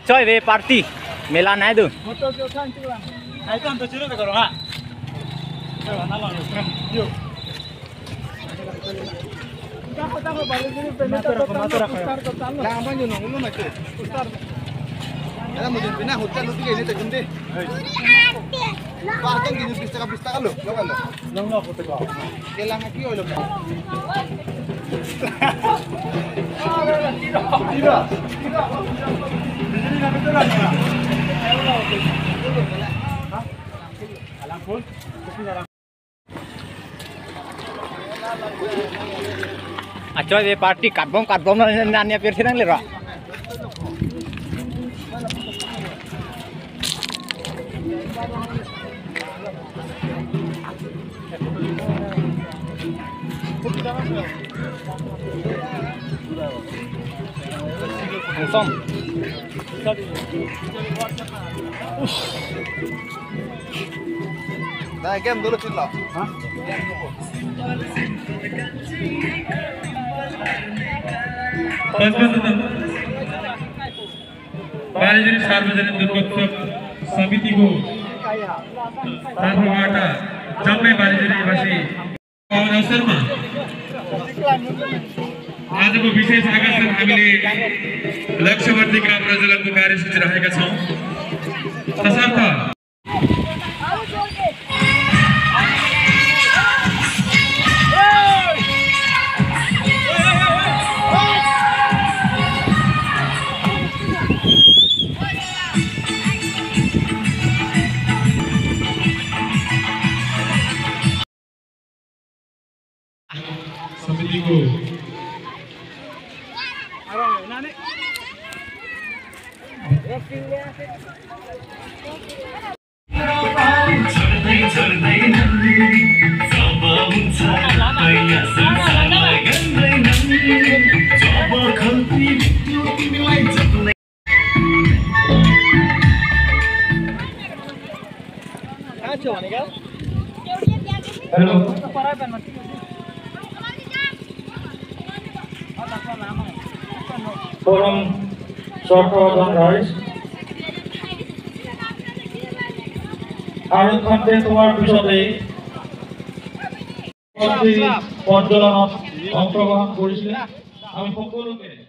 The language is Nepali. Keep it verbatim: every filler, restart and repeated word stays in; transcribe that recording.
अच्छा वे पार्टी मेला नहीं दो Ada mau jadi pindah hutan lu tiga ini tekan deh. Pak kan gini pista pista kan lo, lo kan lo. Lo lo foto kau. Kelang lagi lo. Tidak. Tidak. Tidak. Jadi nak betul lah. Alam pun. अच्छा वे पार्टी काटबम काटबम नानिया पेरसे नंगले रा Handsome. Nah, game dulu cila. Hah? बालिजरी सार्वजनिक दुर्गोत्सव समितिको तर्फबाट जम्मै बालिजरी निवासी अवसरमा आजको विशेष आकर्षण हामीले लक्ष्यवर्ती ग्राम प्रज्वलनको कार्यसूची राखेका छौं। तसर्थ समितिको हेलो फोरम सर्वप्रथम राइज আৰু খন্তে তোমাৰ পিছতে পৰ্যটনত অংশগ্ৰহণ কৰিছিলে আমি সকলোকে